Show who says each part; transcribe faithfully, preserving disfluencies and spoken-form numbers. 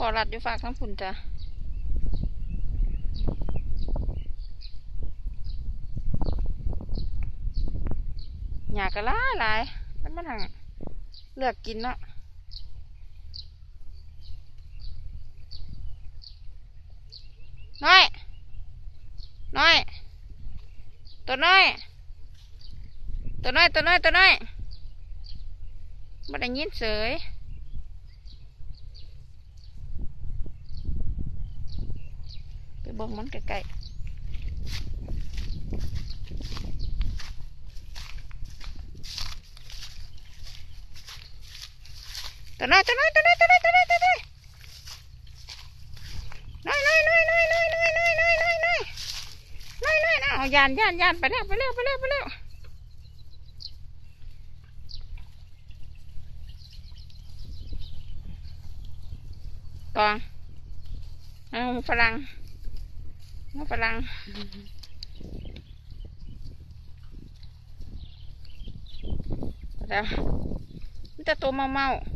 Speaker 1: อรัดอยู่ฝากทั้งผุนจ้ะหยากระลายหลายมันมันหังเลือกกินเนาะน้อยน้อยตัวน้อยตัวน้อยตัวน้อยตัวน้อยไม่ได้ยินเสยไปเบิ่งมันใกล้ๆตัวน้อยตัวน้อยตัวน้อยตัวน้อยตัวน้อยตัวน้อยน้อยน้อยน้อยน้อยน้อยน้อยน้อยน้อยน้อยน้อยน้อยน้อยนะเอายานยานยานไปเร็วไปเร็วไปเร็วไปเร็วกองเอาฝรั่งเอาฝรั่งแล้วมันจะตัวเมาเมา